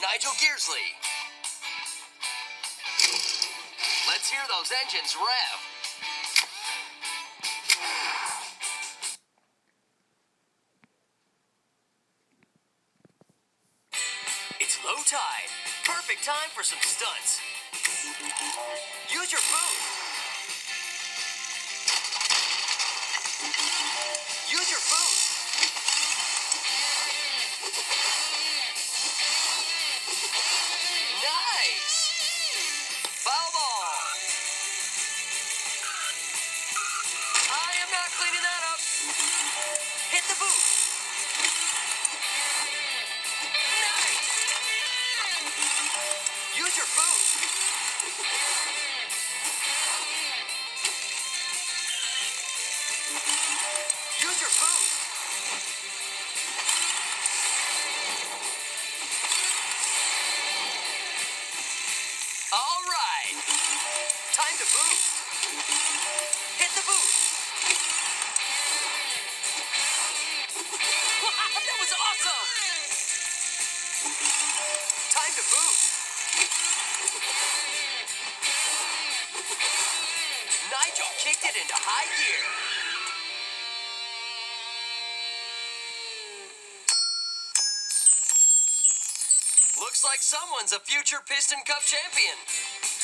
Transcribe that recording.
Nigel Gearsley. Let's hear those engines rev. It's low tide. Perfect time for some stunts. Use your boot. Use your boot. Nice. Foul ball. I am not cleaning that up. Hit the boot. Nice. Use your boot. Use your boot. All right. Time to boost. Hit the boot. Wow, that was awesome. Time to boost. Nigel kicked it into high gear. Looks like someone's a future Piston Cup champion.